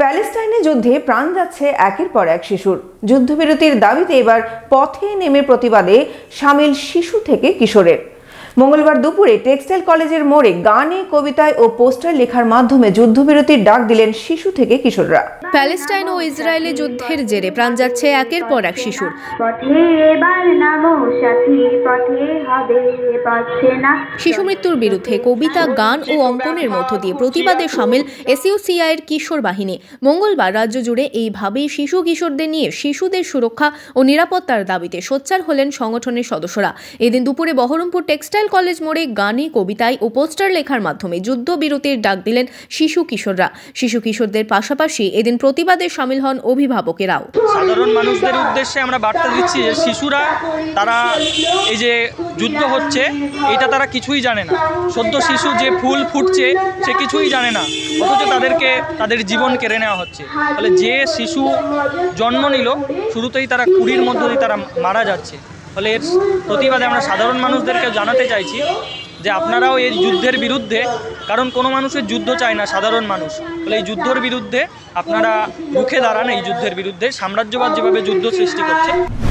প্যালেস্টাইনে যুদ্ধে প্রাণ যাচ্ছে একের পর এক শিশুর। যুদ্ধবিরতির দাবিতে এবার পথে নেমে প্রতিবাদে সামিল শিশু থেকে কিশোরের। মঙ্গলবার দুপুরে টেক্সটাইল কলেজের মোড়ে গানে, কবিতায় ও পোস্টার লেখার মাধ্যমে যুদ্ধবিরতির ডাক দিলেন শিশু থেকে কিশোররা। প্যালেস্টাইন ও ইসরায়েলে যুদ্ধের জেরে প্রাণ যাচ্ছে একের পর এক শিশুর। শিশু মৃত্যুর বিরুদ্ধে কবিতা, গান ও অঙ্কনের মধ্য দিয়ে প্রতিবাদে সামিল এসইউসিআই এর কিশোর বাহিনী। মঙ্গলবার রাজ্য জুড়ে এইভাবেই শিশু কিশোরদের নিয়ে শিশুদের সুরক্ষা ও নিরাপত্তার দাবিতে সোচ্চার হলেন সংগঠনের সদস্যরা। এদিন দুপুরে বহরমপুর টেক্সটাইল কলেজ মোড়ে গানে, কবিতায় ও পোস্টার লেখার মাধ্যমে যুদ্ধবিরতির ডাক দিলেন শিশু কিশোররা। শিশু কিশোরদের পাশাপাশি এদিন প্রতিবাদে সামিল হন অভিভাবকেরাও। সাধারণ মানুষদের উদ্দেশ্যে আমরা বার্তা দিচ্ছি যে শিশুরা তারা এই যে যুদ্ধ হচ্ছে এটা তারা কিছুই জানে না। সদ্য শিশু যে ফুল ফুটছে সে কিছুই জানে না, অথচ তাদেরকে তাদের জীবন কেড়ে নেওয়া হচ্ছে। ফলে যে শিশু জন্ম নিল শুরুতেই তারা কুড়ির মধ্য দিয়ে তারা মারা যাচ্ছে। ফলে এর প্রতিবাদে আমরা সাধারণ মানুষদেরকে জানাতে চাইছি যে আপনারাও এই যুদ্ধের বিরুদ্ধে, কারণ কোনো মানুষের যুদ্ধ চায় না সাধারণ মানুষ, ফলে এই যুদ্ধের বিরুদ্ধে আপনারা রুখে দাঁড়ান। এই যুদ্ধের বিরুদ্ধে সাম্রাজ্যবাদ যেভাবে যুদ্ধ সৃষ্টি করছে